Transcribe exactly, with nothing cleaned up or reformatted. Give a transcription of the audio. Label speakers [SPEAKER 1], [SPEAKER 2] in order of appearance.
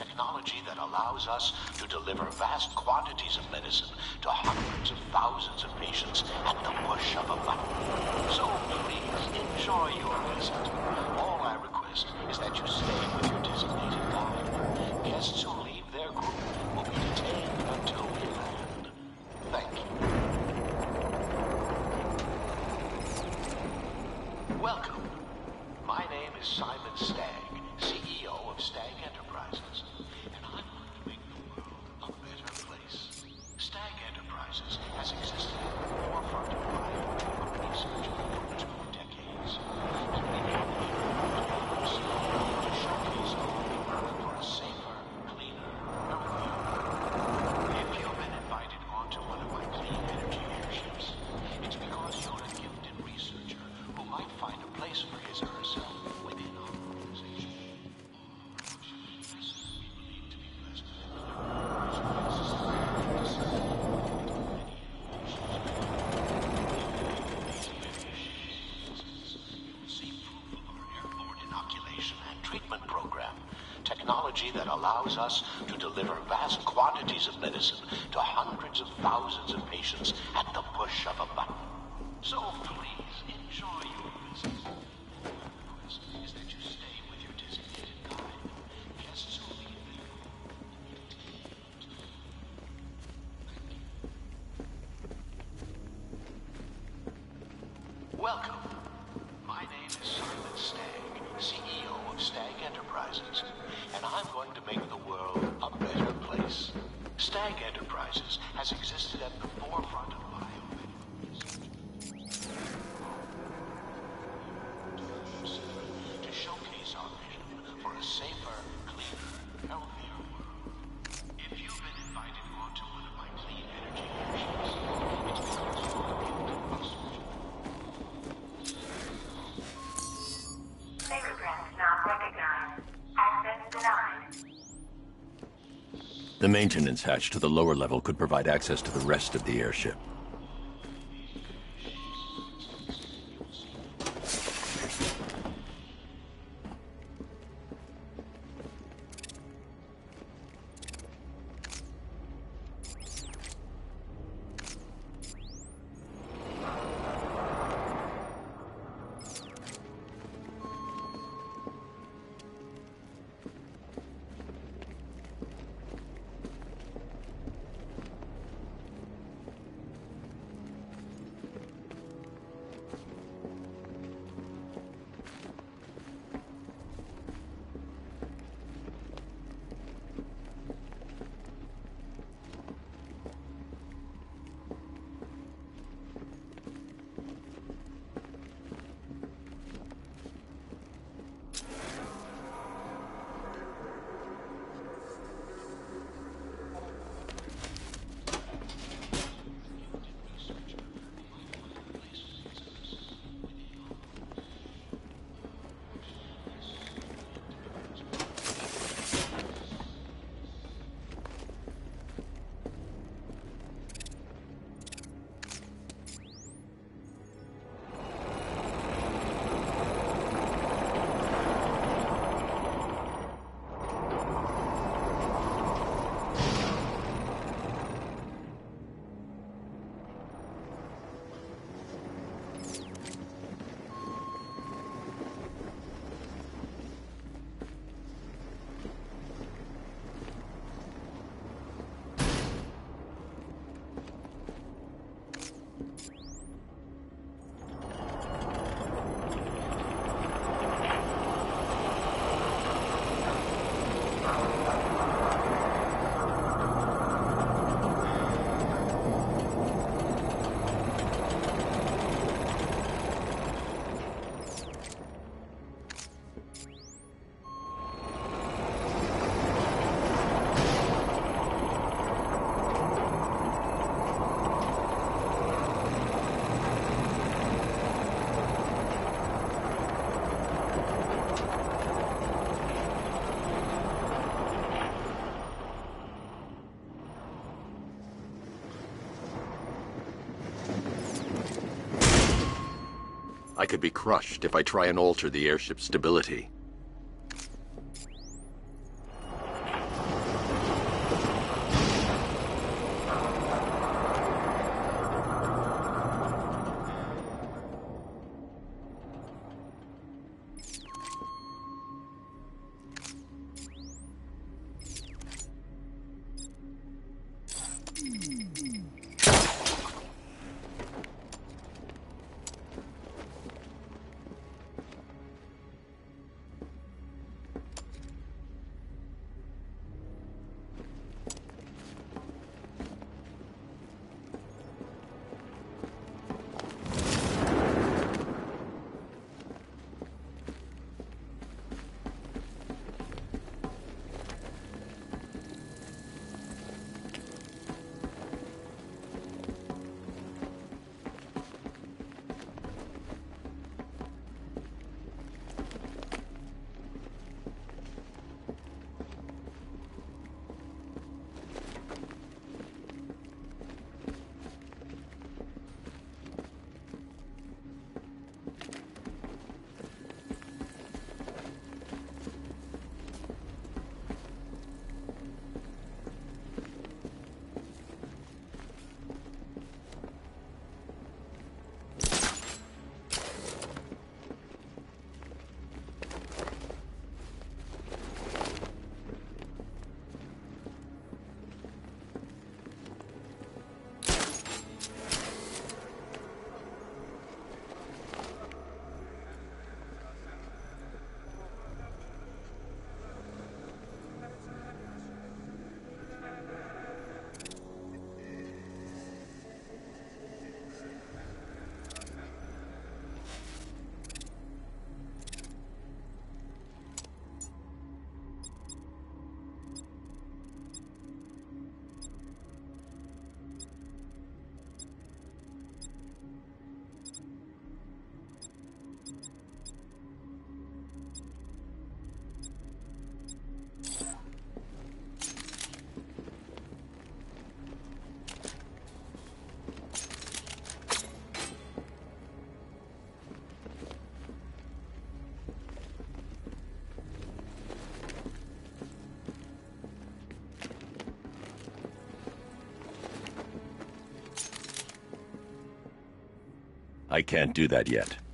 [SPEAKER 1] Technology that allows us to deliver vast quantities of medicine to hundreds of thousands of patients at the push of a button. So please enjoy your visit. All I request is that you stay with your designated guide. Guests who leave their group will be detained until we land. Thank you. Welcome. My name is Simon Stagg, C E O of Stagg Enterprises, and I'm going to make the world a better place. Stagg Enterprises has existed at the forefront of biomedical research for two decades, and we have the use to showcase our work for a safer, cleaner, healthier world. If you've been invited onto one of my clean energy airships, it's because you're a gifted researcher who might find a place for his or herself within our organization. Treatment program. Technology that allows us to deliver vast quantities of medicine to hundreds of thousands of patients at the push of a button. So please enjoy your visit. My request is that you stay with your designated guide. Guests who leave their group will be detained. Thank you. Welcome. My name is Simon Stagg, C E O of Stagg Enterprises, and I'm going to make the world a better place. Stagg Enterprises has existed at the forefront of biomedical research to showcase our vision for a safer, cleaner, healthier world. If you've been invited onto one of my clean energy airships, it's because you're a gifted researcher.
[SPEAKER 2] Fingerprints not recognized. Access denied.
[SPEAKER 3] The maintenance hatch to the lower level could provide access to the rest of the airship. I could be crushed if I try and alter the airship's stability. I can't do that yet.